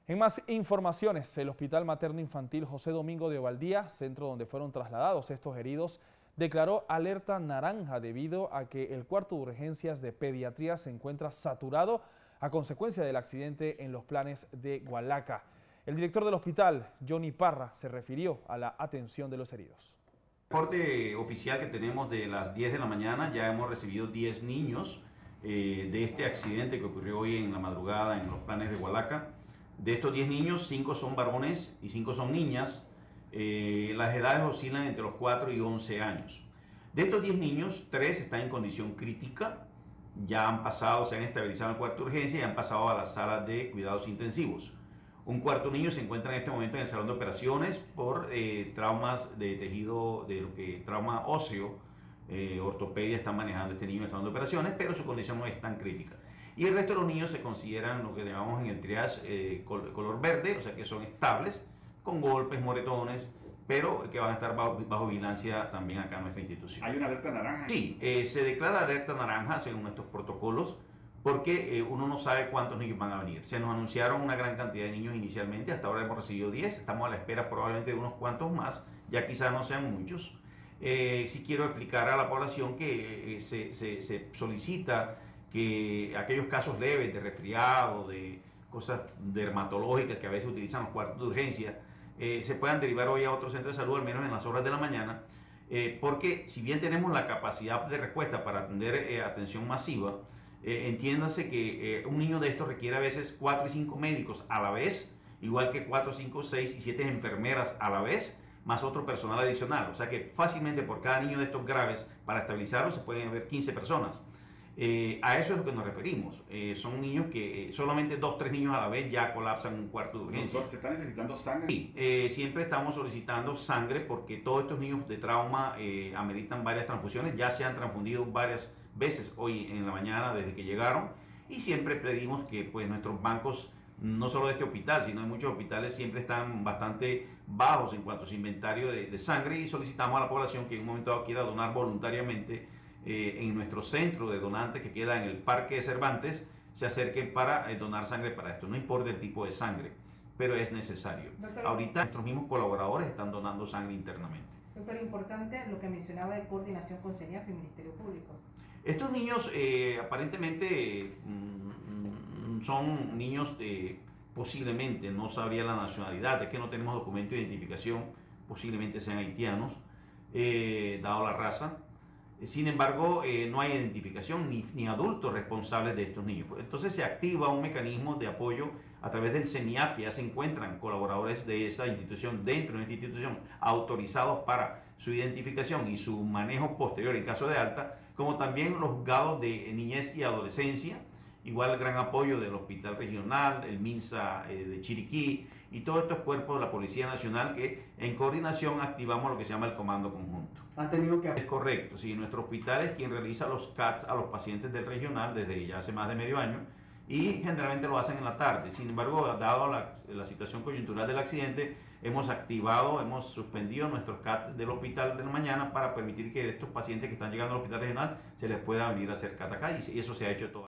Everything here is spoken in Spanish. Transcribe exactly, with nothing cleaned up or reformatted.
En más informaciones, el Hospital Materno Infantil José Domingo de Ovaldía, centro donde fueron trasladados estos heridos, declaró alerta naranja debido a que el cuarto de urgencias de pediatría se encuentra saturado a consecuencia del accidente en los planes de Hualaca. El director del hospital, Johnny Parra, se refirió a la atención de los heridos. El reporte oficial que tenemos de las diez de la mañana, ya hemos recibido diez niños eh, de este accidente que ocurrió hoy en la madrugada en los planes de Hualaca. De estos diez niños, cinco son varones y cinco son niñas. Eh, las edades oscilan entre los cuatro y once años. De estos diez niños, tres están en condición crítica, ya han pasado, se han estabilizado en el cuarto de urgencia y han pasado a la sala de cuidados intensivos. Un cuarto niño se encuentra en este momento en el salón de operaciones por eh, traumas de tejido, de lo que trauma óseo, eh, ortopedia está manejando este niño en el salón de operaciones, pero su condición no es tan crítica. Y el resto de los niños se consideran lo que llamamos en el triage eh, color, color verde, o sea que son estables, con golpes, moretones, pero que van a estar bajo, bajo vigilancia también acá en nuestra institución. ¿Hay una alerta naranja? Sí, eh, se declara alerta naranja según nuestros protocolos, porque eh, uno no sabe cuántos niños van a venir. Se nos anunciaron una gran cantidad de niños inicialmente, hasta ahora hemos recibido diez, estamos a la espera probablemente de unos cuantos más, ya quizás no sean muchos. Eh, sí quiero explicar a la población que eh, se, se, se solicita que aquellos casos leves de resfriado, de cosas dermatológicas que a veces utilizan los cuartos de urgencia, eh, se puedan derivar hoy a otro centro de salud, al menos en las horas de la mañana, eh, porque si bien tenemos la capacidad de respuesta para atender eh, atención masiva, eh, entiéndase que eh, un niño de estos requiere a veces cuatro y cinco médicos a la vez, igual que cuatro, cinco, seis y siete enfermeras a la vez, más otro personal adicional. O sea que fácilmente por cada niño de estos graves, para estabilizarlos, se pueden haber quince personas. Eh, a eso es lo que nos referimos. Eh, son niños que eh, solamente dos, tres niños a la vez ya colapsan un cuarto de urgencia. Doctor, ¿se está necesitando sangre? Sí, eh, siempre estamos solicitando sangre porque todos estos niños de trauma eh, ameritan varias transfusiones. Ya se han transfundido varias veces hoy en la mañana desde que llegaron y siempre pedimos que pues nuestros bancos, no solo de este hospital, sino de muchos hospitales, siempre están bastante bajos en cuanto a su inventario de, de sangre y solicitamos a la población que en un momento dado quiera donar voluntariamente eh, en nuestro centro de donantes que queda en el Parque de Cervantes, se acerquen para eh, donar sangre para esto. No importa el tipo de sangre, pero es necesario. Doctor, ahorita nuestros mismos colaboradores están donando sangre internamente. Doctor, importante lo que mencionaba de coordinación con CENIAF y Ministerio Público. Estos niños eh, aparentemente mm, son niños de, posiblemente, no sabría la nacionalidad, es que no tenemos documento de identificación, posiblemente sean haitianos, eh, dado la raza. Sin embargo, eh, no hay identificación ni, ni adultos responsables de estos niños. Entonces se activa un mecanismo de apoyo a través del CENIAF, que ya se encuentran colaboradores de esa institución dentro de esta institución autorizados para su identificación y su manejo posterior en caso de alta, como también los juzgados de niñez y adolescencia, igual el gran apoyo del Hospital Regional, el MINSA eh, de Chiriquí y todos estos cuerpos de la Policía Nacional que en coordinación activamos lo que se llama el Comando Conjunto. ¿Han tenido que...? Es correcto, sí, nuestro hospital es quien realiza los C A Ts a los pacientes del regional desde ya hace más de medio año y generalmente lo hacen en la tarde. Sin embargo, dado la, la situación coyuntural del accidente, hemos activado, hemos suspendido nuestros C A T del hospital de la mañana para permitir que estos pacientes que están llegando al hospital regional se les pueda venir a hacer C A T acá y eso se ha hecho todo.